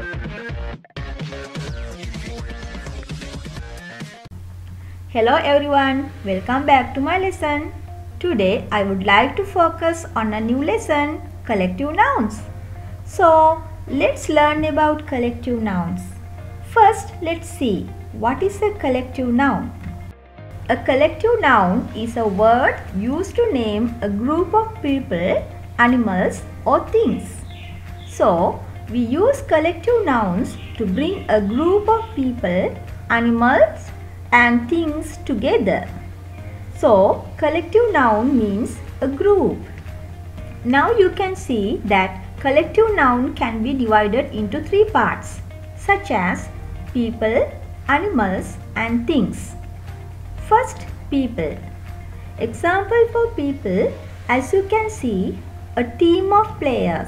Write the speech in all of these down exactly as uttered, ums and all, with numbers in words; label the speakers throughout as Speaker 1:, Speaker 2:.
Speaker 1: Hello everyone, welcome back to my lesson. Today I would like to focus on a new lesson, collective nouns. So let's learn about collective nouns. First, let's see what is a collective noun. A collective noun is a word used to name a group of people, animals or things. So we use collective nouns to bring a group of people, animals and things together. So collective noun means a group. Now you can see that collective noun can be divided into three parts such as people, animals and things. First, people. Example for people, as you can see, a team of players.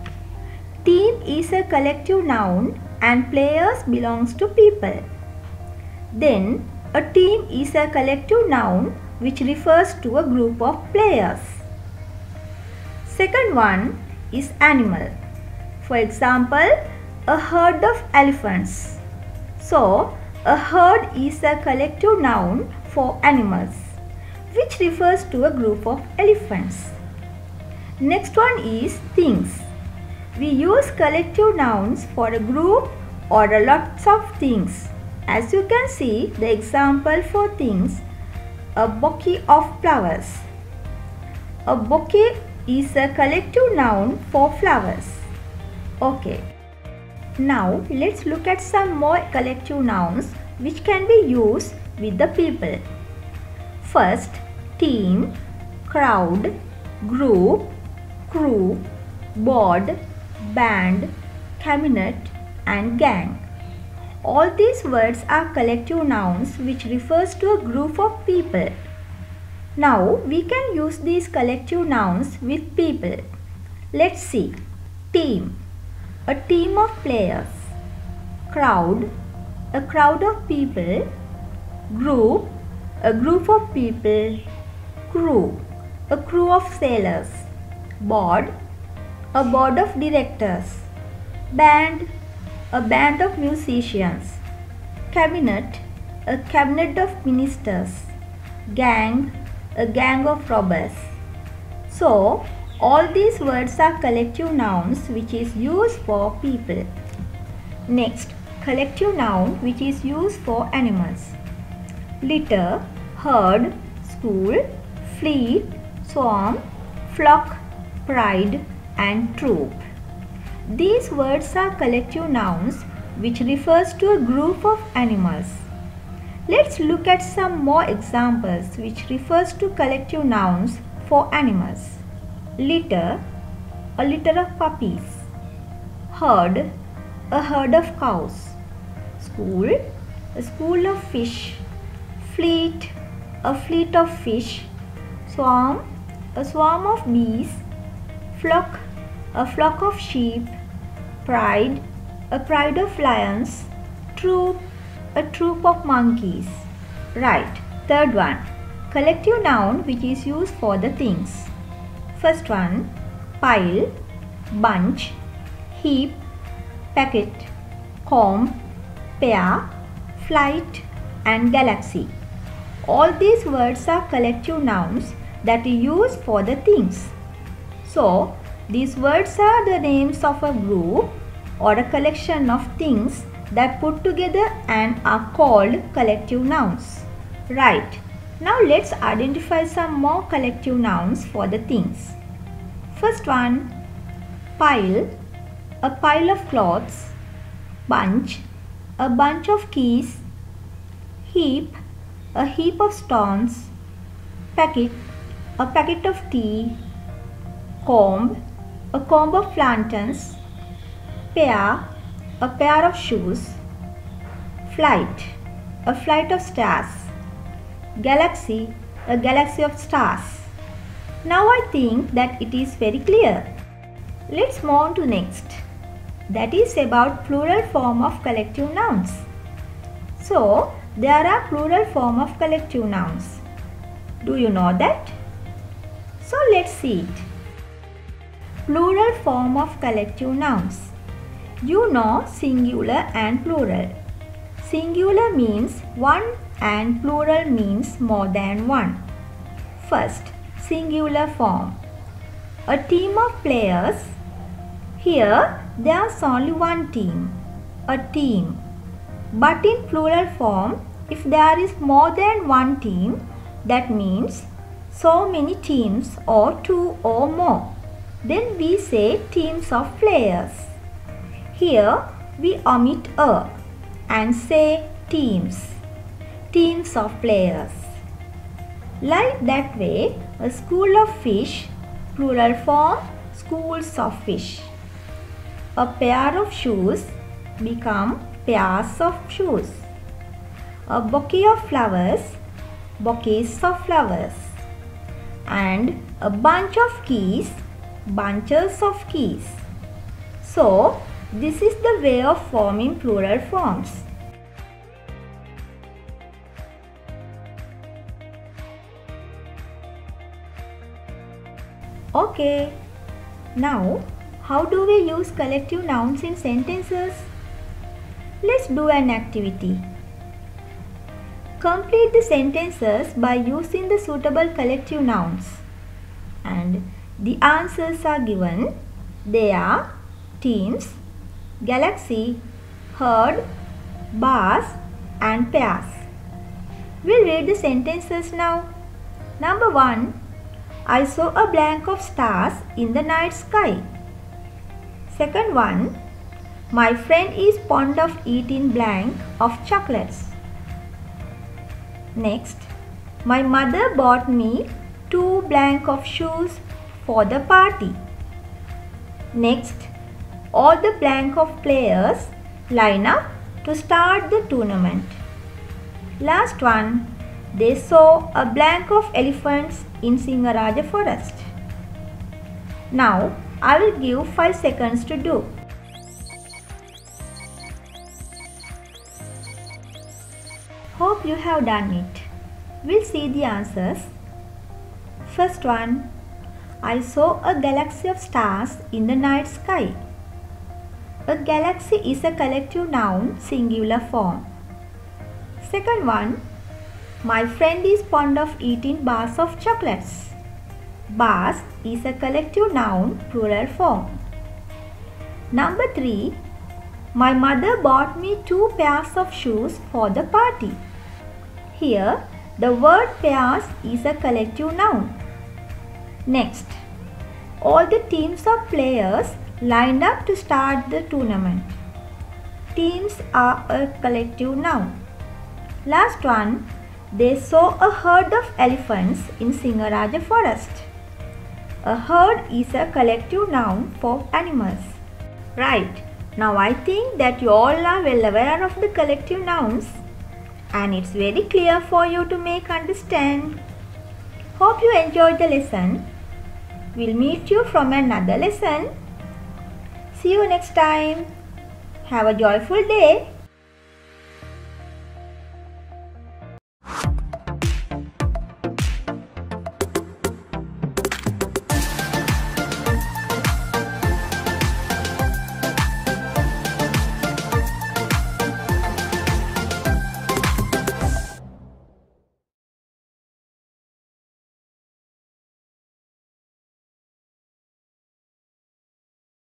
Speaker 1: Team is a collective noun and players belongs to people. Then a team is a collective noun which refers to a group of players. Second one is animal. For example, a herd of elephants. So, a herd is a collective noun for animals which refers to a group of elephants. Next one is things. We use collective nouns for a group or a lots of things. As you can see, the example for things, a bouquet of flowers. A bouquet is a collective noun for flowers. Okay. Now let's look at some more collective nouns which can be used with the people. First, team, crowd, group, crew, board, band, cabinet and gang. All these words are collective nouns which refers to a group of people. Now we can use these collective nouns with people. Let's see. Team, a team of players. Crowd, a crowd of people. Group, a group of people. Crew, a crew of sailors. Board, a board of directors. Band, a band of musicians. Cabinet, a cabinet of ministers. Gang, a gang of robbers. So, all these words are collective nouns which is used for people. Next, collective noun which is used for animals. Litter, herd, school, fleet, swarm, flock, pride and troop. These words are collective nouns which refers to a group of animals. Let's look at some more examples which refers to collective nouns for animals. Litter, a litter of puppies. Herd, a herd of cows. School, a school of fish. Fleet, a fleet of fish. Swarm, a swarm of bees. Flock, a flock of sheep. Pride, a pride of lions. Troop, a troop of monkeys. Right. Third one, collective noun which is used for the things. First one, pile, bunch, heap, packet, comb, pair, flight and galaxy. All these words are collective nouns that we use for the things. So, these words are the names of a group or a collection of things that put together and are called collective nouns. Right. Now let's identify some more collective nouns for the things. First one, pile, a pile of clothes. Bunch, a bunch of keys. Heap, a heap of stones. Packet, a packet of tea. Comb, a comb of lanterns. Pair, a pair of shoes. Flight, a flight of stars. Galaxy, a galaxy of stars. Now I think that it is very clear. Let's move on to next. That is about plural form of collective nouns. So, there are plural form of collective nouns. Do you know that? So, let's see it. Plural form of collective nouns. You know singular and plural. Singular means one and plural means more than one. First, singular form. A team of players. Here, there's only one team, a team. But in plural form, if there is more than one team, that means so many teams or two or more. Then we say teams of players. Here, we omit a and say teams, teams of players. Like that way, a school of fish, plural form, schools of fish. A pair of shoes become pairs of shoes. A bouquet of flowers, bouquets of flowers. And a bunch of keys, bunches of keys. So, this is the way of forming plural forms. Okay, now how do we use collective nouns in sentences? Let's do an activity. Complete the sentences by using the suitable collective nouns. And the answers are given. They are teams, galaxy, herd, bars and pairs. We'll read the sentences now. Number one. I saw a blank of stars in the night sky. Second one. My friend is fond of eating blank of chocolates. Next. My mother bought me two blank of shoes for the party. Next. All the blank of players line up to start the tournament. Last one. They saw a blank of elephants in Singaraja forest. Now, I will give five seconds to do. Hope you have done it. We'll see the answers. First one. I saw a galaxy of stars in the night sky. A galaxy is a collective noun, singular form. Second one. My friend is fond of eating bars of chocolates. Bars is a collective noun, plural form. Number three. My mother bought me two pairs of shoes for the party. Here, the word pairs is a collective noun. Next. All the teams of players lined up to start the tournament. Teams are a collective noun. Last one. They saw a herd of elephants in Singaraja forest. A herd is a collective noun for animals. Right. Now I think that you all are well aware of the collective nouns and it's very clear for you to make understand. Hope you enjoyed the lesson. We'll meet you from another lesson. See you next time. Have a joyful day.